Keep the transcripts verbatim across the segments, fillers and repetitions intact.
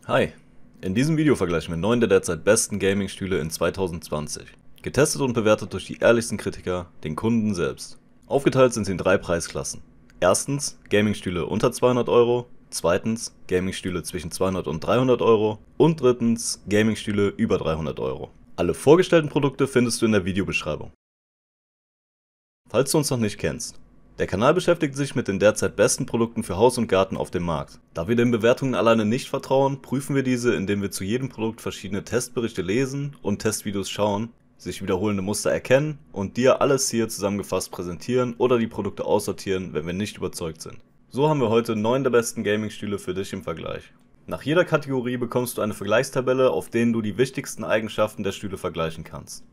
Hi, in diesem Video vergleichen wir neun der derzeit besten Gaming-Stühle in zweitausendzwanzig. Getestet und bewertet durch die ehrlichsten Kritiker, den Kunden selbst. Aufgeteilt sind sie in drei Preisklassen. Erstens Gaming-Stühle unter zweihundert Euro, zweitens Gaming-Stühle zwischen zweihundert und dreihundert Euro und drittens Gaming-Stühle über dreihundert Euro. Alle vorgestellten Produkte findest du in der Videobeschreibung. Falls du uns noch nicht kennst: Der Kanal beschäftigt sich mit den derzeit besten Produkten für Haus und Garten auf dem Markt. Da wir den Bewertungen alleine nicht vertrauen, prüfen wir diese, indem wir zu jedem Produkt verschiedene Testberichte lesen und Testvideos schauen, sich wiederholende Muster erkennen und dir alles hier zusammengefasst präsentieren oder die Produkte aussortieren, wenn wir nicht überzeugt sind. So haben wir heute neun der besten Gaming-Stühle für dich im Vergleich. Nach jeder Kategorie bekommst du eine Vergleichstabelle, auf denen du die wichtigsten Eigenschaften der Stühle vergleichen kannst.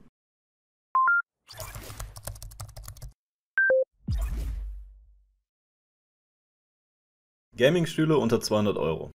Gaming-Stühle unter zweihundert Euro.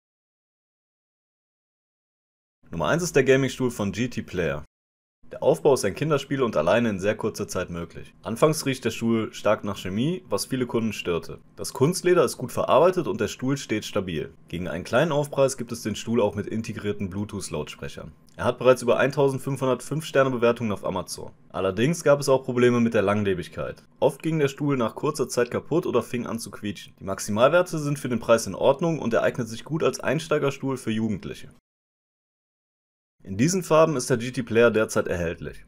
Nummer eins ist der Gaming-Stuhl von G T Player. Der Aufbau ist ein Kinderspiel und alleine in sehr kurzer Zeit möglich. Anfangs riecht der Stuhl stark nach Chemie, was viele Kunden störte. Das Kunstleder ist gut verarbeitet und der Stuhl steht stabil. Gegen einen kleinen Aufpreis gibt es den Stuhl auch mit integrierten Bluetooth-Lautsprechern. Er hat bereits über eintausendfünfhundert fünf Sterne Bewertungen auf Amazon. Allerdings gab es auch Probleme mit der Langlebigkeit. Oft ging der Stuhl nach kurzer Zeit kaputt oder fing an zu quietschen. Die Maximalwerte sind für den Preis in Ordnung und er eignet sich gut als Einsteigerstuhl für Jugendliche. In diesen Farben ist der G T Player derzeit erhältlich.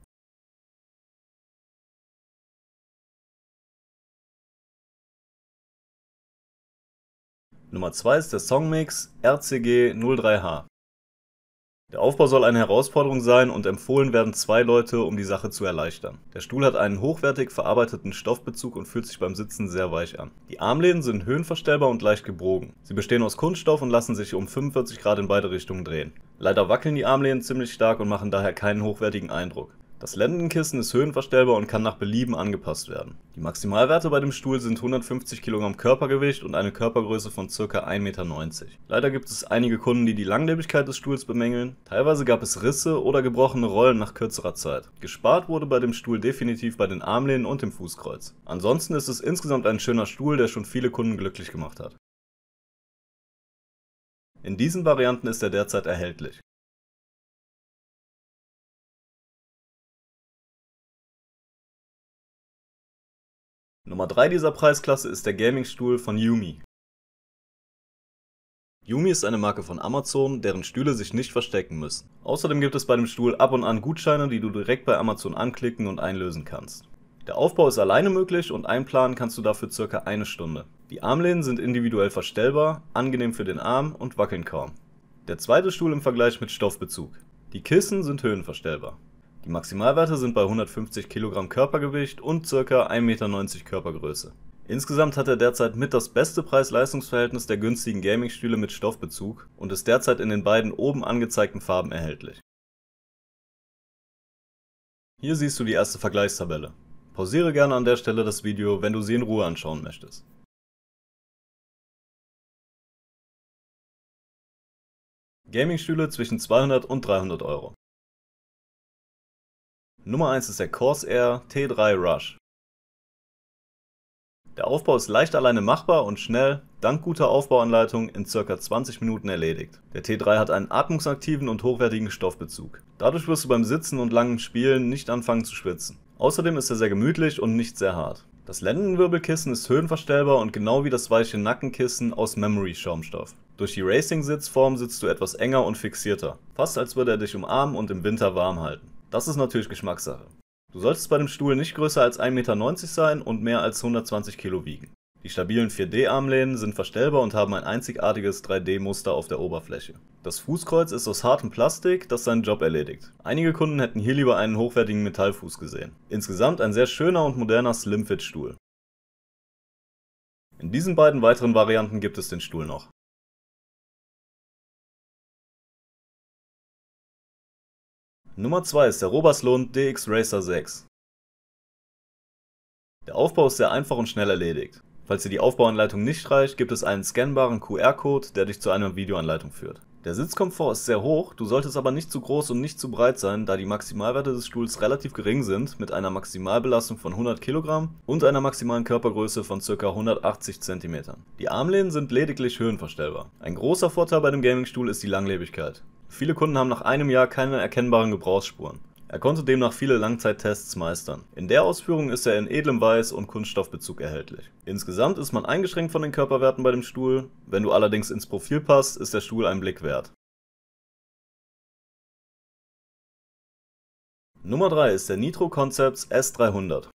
Nummer zwei ist der Songmix R C G null drei H. Der Aufbau soll eine Herausforderung sein und empfohlen werden zwei Leute, um die Sache zu erleichtern. Der Stuhl hat einen hochwertig verarbeiteten Stoffbezug und fühlt sich beim Sitzen sehr weich an. Die Armlehnen sind höhenverstellbar und leicht gebogen. Sie bestehen aus Kunststoff und lassen sich um fünfundvierzig Grad in beide Richtungen drehen. Leider wackeln die Armlehnen ziemlich stark und machen daher keinen hochwertigen Eindruck. Das Lendenkissen ist höhenverstellbar und kann nach Belieben angepasst werden. Die Maximalwerte bei dem Stuhl sind hundertfünfzig Kilogramm Körpergewicht und eine Körpergröße von ca. ein Meter neunzig. Leider gibt es einige Kunden, die die Langlebigkeit des Stuhls bemängeln. Teilweise gab es Risse oder gebrochene Rollen nach kürzerer Zeit. Gespart wurde bei dem Stuhl definitiv bei den Armlehnen und dem Fußkreuz. Ansonsten ist es insgesamt ein schöner Stuhl, der schon viele Kunden glücklich gemacht hat. In diesen Varianten ist er derzeit erhältlich. Nummer drei dieser Preisklasse ist der Gaming-Stuhl von Yumi. Yumi ist eine Marke von Amazon, deren Stühle sich nicht verstecken müssen. Außerdem gibt es bei dem Stuhl ab und an Gutscheine, die du direkt bei Amazon anklicken und einlösen kannst. Der Aufbau ist alleine möglich und einplanen kannst du dafür ca. eine Stunde. Die Armlehnen sind individuell verstellbar, angenehm für den Arm und wackeln kaum. Der zweite Stuhl im Vergleich mit Stoffbezug. Die Kissen sind höhenverstellbar. Die Maximalwerte sind bei hundertfünfzig Kilogramm Körpergewicht und ca. ein Meter neunzig Körpergröße. Insgesamt hat er derzeit mit das beste Preis-Leistungs-Verhältnis der günstigen Gaming-Stühle mit Stoffbezug und ist derzeit in den beiden oben angezeigten Farben erhältlich. Hier siehst du die erste Vergleichstabelle. Pausiere gerne an der Stelle das Video, wenn du sie in Ruhe anschauen möchtest. Gaming-Stühle zwischen zweihundert und dreihundert Euro. Nummer eins ist der Corsair T drei Rush. Der Aufbau ist leicht alleine machbar und schnell, dank guter Aufbauanleitung, in ca. zwanzig Minuten erledigt. Der T drei hat einen atmungsaktiven und hochwertigen Stoffbezug. Dadurch wirst du beim Sitzen und langen Spielen nicht anfangen zu schwitzen. Außerdem ist er sehr gemütlich und nicht sehr hart. Das Lendenwirbelkissen ist höhenverstellbar und genau wie das weiche Nackenkissen aus Memory-Schaumstoff. Durch die Racing-Sitzform sitzt du etwas enger und fixierter, fast als würde er dich umarmen und im Winter warm halten. Das ist natürlich Geschmackssache. Du solltest bei dem Stuhl nicht größer als ein Meter neunzig sein und mehr als hundertzwanzig Kilo wiegen. Die stabilen vier D Armlehnen sind verstellbar und haben ein einzigartiges drei D Muster auf der Oberfläche. Das Fußkreuz ist aus hartem Plastik, das seinen Job erledigt. Einige Kunden hätten hier lieber einen hochwertigen Metallfuß gesehen. Insgesamt ein sehr schöner und moderner Slimfit-Stuhl. In diesen beiden weiteren Varianten gibt es den Stuhl noch. Nummer zwei ist der Roberslund D X Racer sechs. Der Aufbau ist sehr einfach und schnell erledigt. Falls dir die Aufbauanleitung nicht reicht, gibt es einen scannbaren Q R-Code, der dich zu einer Videoanleitung führt. Der Sitzkomfort ist sehr hoch, du solltest aber nicht zu groß und nicht zu breit sein, da die Maximalwerte des Stuhls relativ gering sind, mit einer Maximalbelastung von hundert Kilogramm und einer maximalen Körpergröße von ca. hundertachtzig Zentimetern. Die Armlehnen sind lediglich höhenverstellbar. Ein großer Vorteil bei dem Gamingstuhl ist die Langlebigkeit. Viele Kunden haben nach einem Jahr keine erkennbaren Gebrauchsspuren. Er konnte demnach viele Langzeittests meistern. In der Ausführung ist er in edlem Weiß und Kunststoffbezug erhältlich. Insgesamt ist man eingeschränkt von den Körperwerten bei dem Stuhl, wenn du allerdings ins Profil passt, ist der Stuhl einen Blick wert. Nummer drei ist der Nitro Concepts S dreihundert.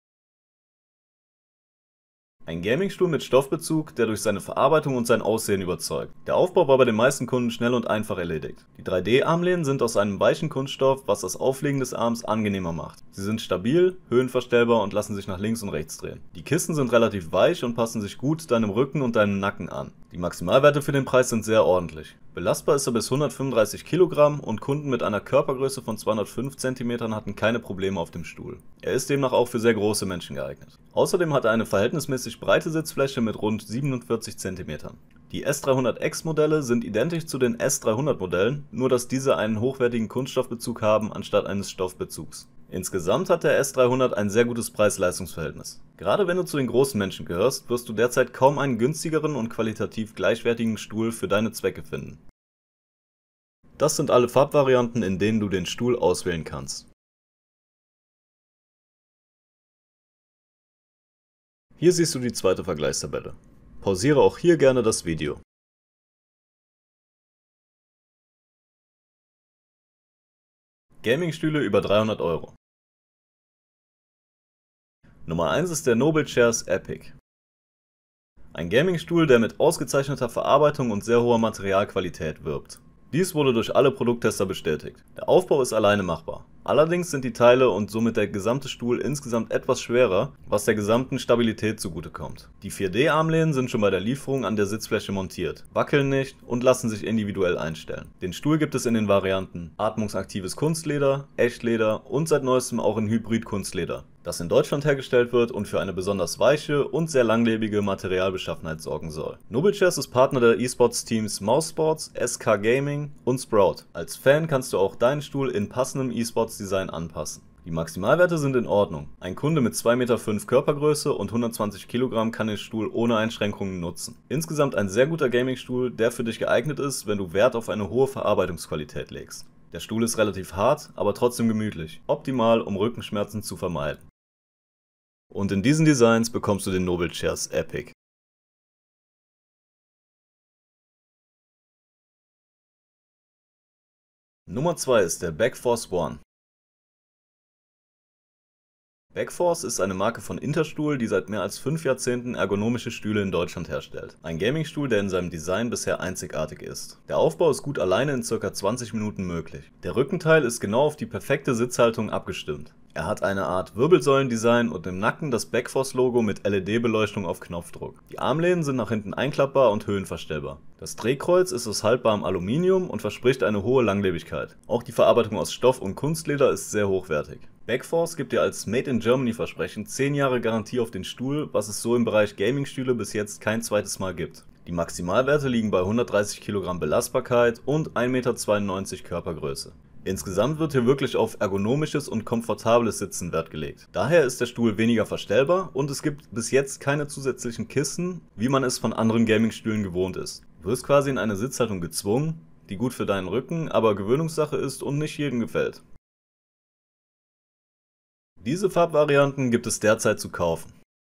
Ein Gamingstuhl mit Stoffbezug, der durch seine Verarbeitung und sein Aussehen überzeugt. Der Aufbau war bei den meisten Kunden schnell und einfach erledigt. Die drei D-Armlehnen sind aus einem weichen Kunststoff, was das Auflegen des Arms angenehmer macht. Sie sind stabil, höhenverstellbar und lassen sich nach links und rechts drehen. Die Kissen sind relativ weich und passen sich gut deinem Rücken und deinem Nacken an. Die Maximalwerte für den Preis sind sehr ordentlich. Belastbar ist er bis hundertfünfunddreißig Kilogramm und Kunden mit einer Körpergröße von zweihundertfünf Zentimetern hatten keine Probleme auf dem Stuhl. Er ist demnach auch für sehr große Menschen geeignet. Außerdem hat er eine verhältnismäßig breite Sitzfläche mit rund siebenundvierzig Zentimetern. Die S dreihundert X Modelle sind identisch zu den S dreihundert Modellen, nur dass diese einen hochwertigen Kunststoffbezug haben anstatt eines Stoffbezugs. Insgesamt hat der S dreihundert ein sehr gutes Preis-Leistungs-Verhältnis. Gerade wenn du zu den großen Menschen gehörst, wirst du derzeit kaum einen günstigeren und qualitativ gleichwertigen Stuhl für deine Zwecke finden. Das sind alle Farbvarianten, in denen du den Stuhl auswählen kannst. Hier siehst du die zweite Vergleichstabelle. Pausiere auch hier gerne das Video. Gamingstühle über dreihundert Euro. Nummer eins ist der Noble Chairs Epic. Ein Gamingstuhl, der mit ausgezeichneter Verarbeitung und sehr hoher Materialqualität wirbt. Dies wurde durch alle Produkttester bestätigt. Der Aufbau ist alleine machbar. Allerdings sind die Teile und somit der gesamte Stuhl insgesamt etwas schwerer, was der gesamten Stabilität zugutekommt. Die vier D-Armlehnen sind schon bei der Lieferung an der Sitzfläche montiert, wackeln nicht und lassen sich individuell einstellen. Den Stuhl gibt es in den Varianten atmungsaktives Kunstleder, Echtleder und seit neuestem auch in Hybrid-Kunstleder, das in Deutschland hergestellt wird und für eine besonders weiche und sehr langlebige Materialbeschaffenheit sorgen soll. Noble Chairs ist Partner der E-Sports-Teams Mousesports, S K Gaming und Sprout. Als Fan kannst du auch deinen Stuhl in passendem E-Sports-Design anpassen. Die Maximalwerte sind in Ordnung. Ein Kunde mit zwei Meter fünf Körpergröße und hundertzwanzig Kilogramm kann den Stuhl ohne Einschränkungen nutzen. Insgesamt ein sehr guter Gamingstuhl, der für dich geeignet ist, wenn du Wert auf eine hohe Verarbeitungsqualität legst. Der Stuhl ist relativ hart, aber trotzdem gemütlich. Optimal, um Rückenschmerzen zu vermeiden. Und in diesen Designs bekommst du den Noble Chairs Epic. Nummer zwei ist der Backforce One. Backforce ist eine Marke von Interstuhl, die seit mehr als fünf Jahrzehnten ergonomische Stühle in Deutschland herstellt. Ein Gamingstuhl, der in seinem Design bisher einzigartig ist. Der Aufbau ist gut alleine in ca. zwanzig Minuten möglich. Der Rückenteil ist genau auf die perfekte Sitzhaltung abgestimmt. Er hat eine Art Wirbelsäulendesign und im Nacken das Backforce-Logo mit L E D-Beleuchtung auf Knopfdruck. Die Armlehnen sind nach hinten einklappbar und höhenverstellbar. Das Drehkreuz ist aus haltbarem Aluminium und verspricht eine hohe Langlebigkeit. Auch die Verarbeitung aus Stoff und Kunstleder ist sehr hochwertig. Backforce gibt dir als Made in Germany Versprechen zehn Jahre Garantie auf den Stuhl, was es so im Bereich Gamingstühle bis jetzt kein zweites Mal gibt. Die Maximalwerte liegen bei hundertdreißig Kilogramm Belastbarkeit und ein Meter zweiundneunzig Körpergröße. Insgesamt wird hier wirklich auf ergonomisches und komfortables Sitzen Wert gelegt. Daher ist der Stuhl weniger verstellbar und es gibt bis jetzt keine zusätzlichen Kissen, wie man es von anderen Gamingstühlen gewohnt ist. Du wirst quasi in eine Sitzhaltung gezwungen, die gut für deinen Rücken, aber Gewöhnungssache ist und nicht jedem gefällt. Diese Farbvarianten gibt es derzeit zu kaufen.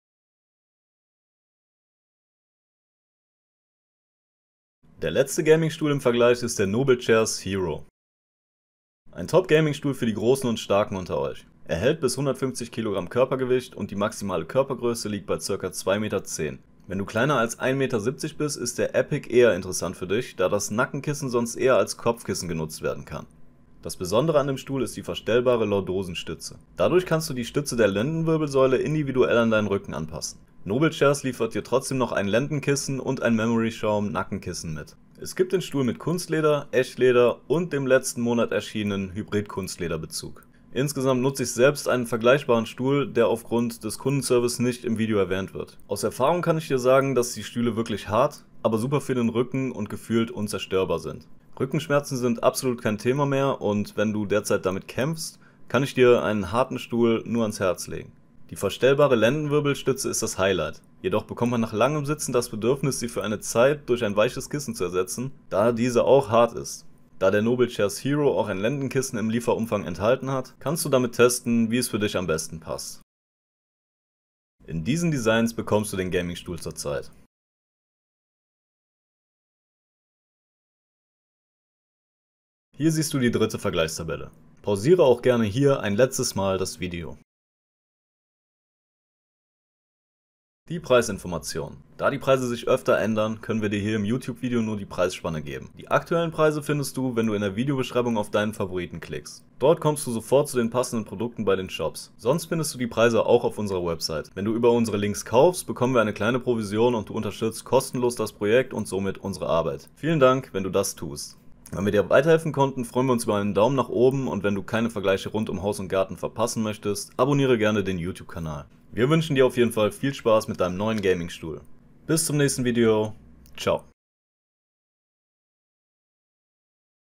Der letzte Gamingstuhl im Vergleich ist der Noble Chairs Hero. Ein Top-Gaming-Stuhl für die Großen und Starken unter euch. Er hält bis hundertfünfzig Kilogramm Körpergewicht und die maximale Körpergröße liegt bei ca. zwei Meter zehn. Wenn du kleiner als ein Meter siebzig bist, ist der Epic eher interessant für dich, da das Nackenkissen sonst eher als Kopfkissen genutzt werden kann. Das Besondere an dem Stuhl ist die verstellbare Lordosenstütze. Dadurch kannst du die Stütze der Lendenwirbelsäule individuell an deinen Rücken anpassen. Noble Chairs liefert dir trotzdem noch ein Lendenkissen und ein Memory Schaum Nackenkissen mit. Es gibt den Stuhl mit Kunstleder, Echtleder und dem letzten Monat erschienenen Hybrid-Kunstlederbezug. Insgesamt nutze ich selbst einen vergleichbaren Stuhl, der aufgrund des Kundenservice nicht im Video erwähnt wird. Aus Erfahrung kann ich dir sagen, dass die Stühle wirklich hart, aber super für den Rücken und gefühlt unzerstörbar sind. Rückenschmerzen sind absolut kein Thema mehr und wenn du derzeit damit kämpfst, kann ich dir einen harten Stuhl nur ans Herz legen. Die verstellbare Lendenwirbelstütze ist das Highlight, jedoch bekommt man nach langem Sitzen das Bedürfnis, sie für eine Zeit durch ein weiches Kissen zu ersetzen, da diese auch hart ist. Da der Noble Chairs Hero auch ein Lendenkissen im Lieferumfang enthalten hat, kannst du damit testen, wie es für dich am besten passt. In diesen Designs bekommst du den Gamingstuhl zurzeit. Hier siehst du die dritte Vergleichstabelle. Pausiere auch gerne hier ein letztes Mal das Video. Die Preisinformation. Da die Preise sich öfter ändern, können wir dir hier im YouTube-Video nur die Preisspanne geben. Die aktuellen Preise findest du, wenn du in der Videobeschreibung auf deinen Favoriten klickst. Dort kommst du sofort zu den passenden Produkten bei den Shops. Sonst findest du die Preise auch auf unserer Website. Wenn du über unsere Links kaufst, bekommen wir eine kleine Provision und du unterstützt kostenlos das Projekt und somit unsere Arbeit. Vielen Dank, wenn du das tust. Wenn wir dir weiterhelfen konnten, freuen wir uns über einen Daumen nach oben und wenn du keine Vergleiche rund um Haus und Garten verpassen möchtest, abonniere gerne den YouTube-Kanal. Wir wünschen dir auf jeden Fall viel Spaß mit deinem neuen Gaming-Stuhl. Bis zum nächsten Video. Ciao.